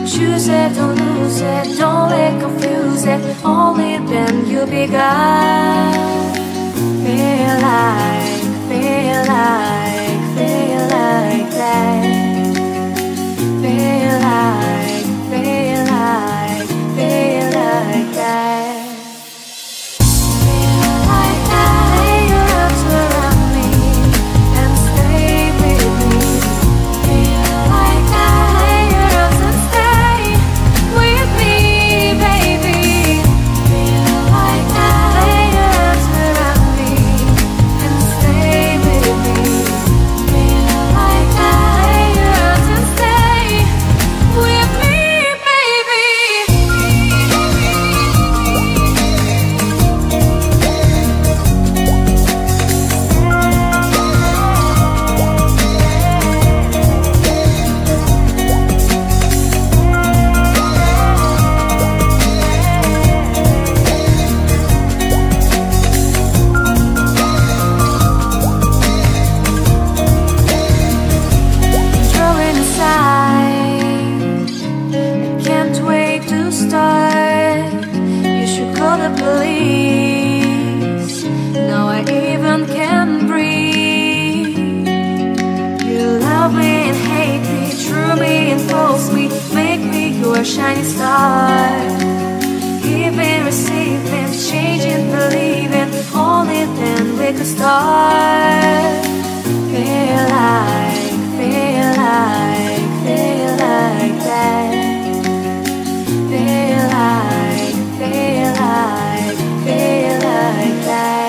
choose it, don't lose it, don't let confuse it. Only then you begun. Feel like, feel like, feel like that. Feel like, feel like, feel like that. Shining star, giving, receiving, changing, believing. Only then we could start. Feel like, feel like, feel like that. Feel like, feel like, feel like that.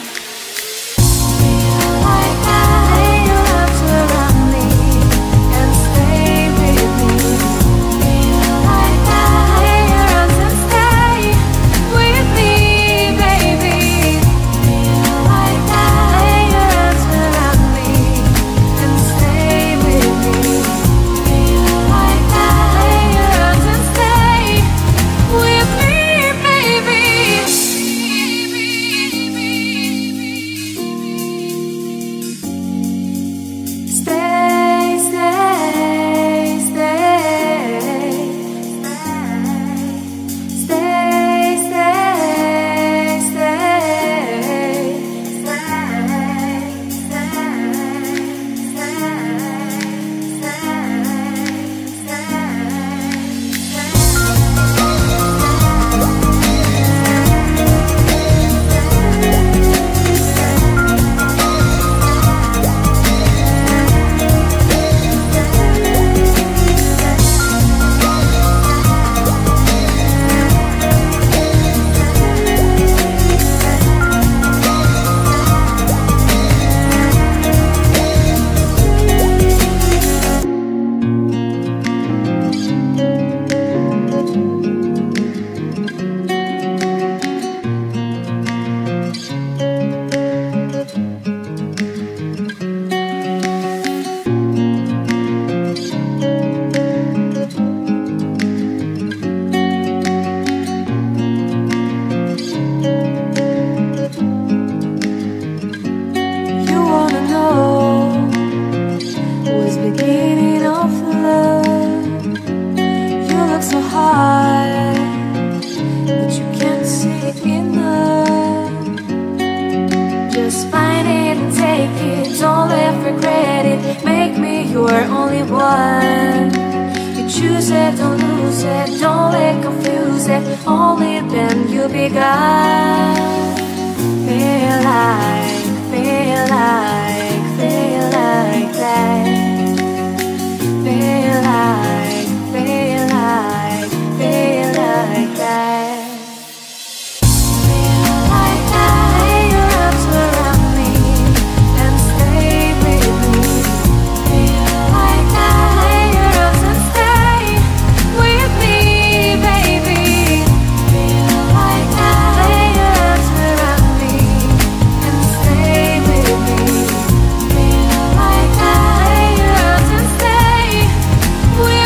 Choose it, don't lose it, don't let confuse it. Only then you begun. Feel like, feel like, feel like that. Feel like, feel like, feel like that. We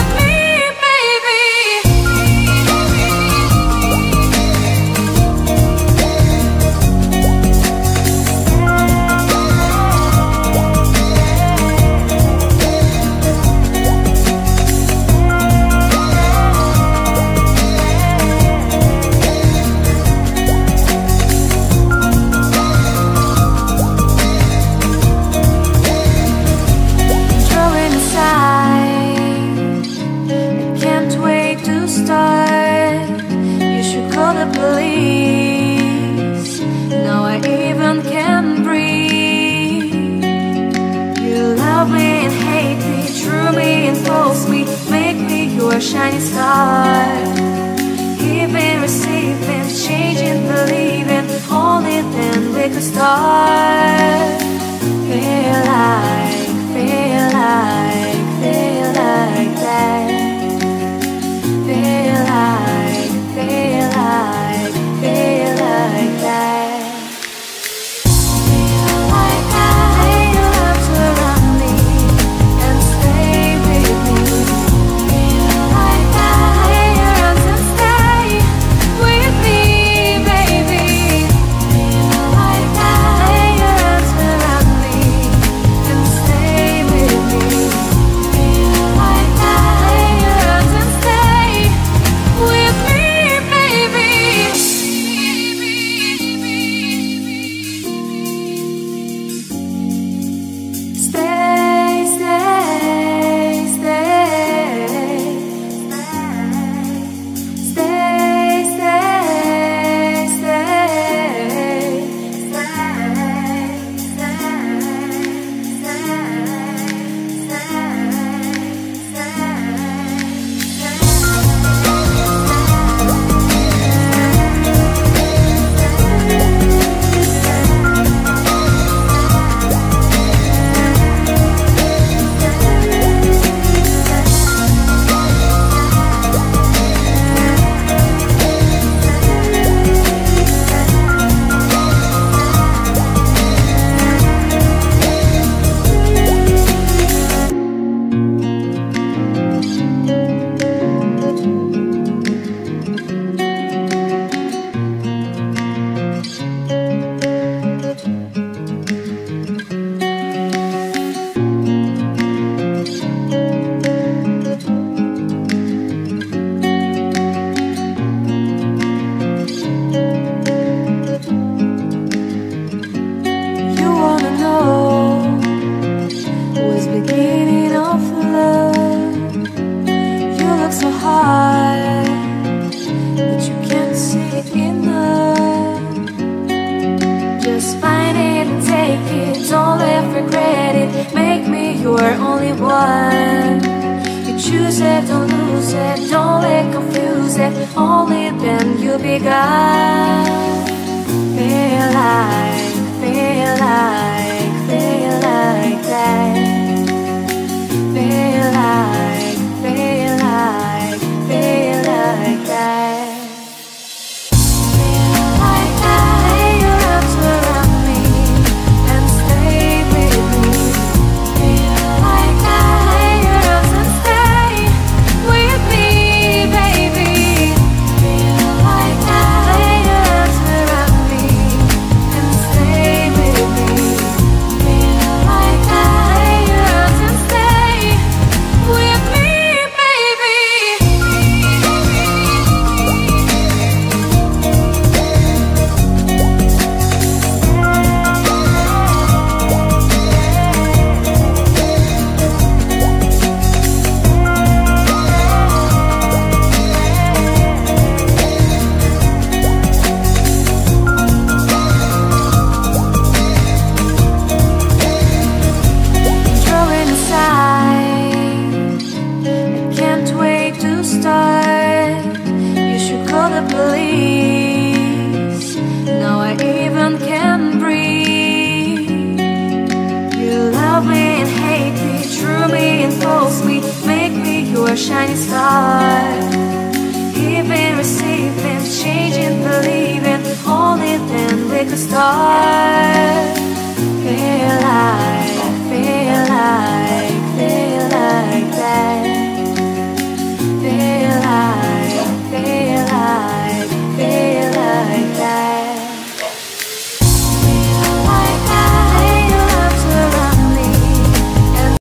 the police. Now I even can't breathe. You love me and hate me, true me and false me, make me your shining star. Giving, receiving, changing, believing, only then we could start. Feel like, feel like, feel like that. Feel like, feel like, feel like that. Feel like that. Lay your arms around me and stay with me. Feel like that. Lay your arms and stay with me, baby. Feel like that. Lay your arms around me and stay with me. Feel like that. Lay your arms and stay with me, baby. Stay, stay, stay. Stay, stay, You wanna know what's beginning of love? You look so hard, but you can't see enough. Just find it and take it, don't ever regret it. Make me your only one. You choose it, don't lose it, don't let confuse it. Only then you'll be gone. Feel like, feel like, feel like that. Feel like, feel like, feel like that. Feel like that. Lay your arms around me and stay with me. Feel like that. Lay your arms and stay with me, baby. Feel like that. Lay your arms around me and stay with me. Feel like that. Lay your arms and stay with me, baby. Drawing aside, I can't wait to start. You should call the police. Now I even can't breathe. You love me and hate me, true me and false me, make me your shining star. Giving, receiving, changing, believing, only then we could start.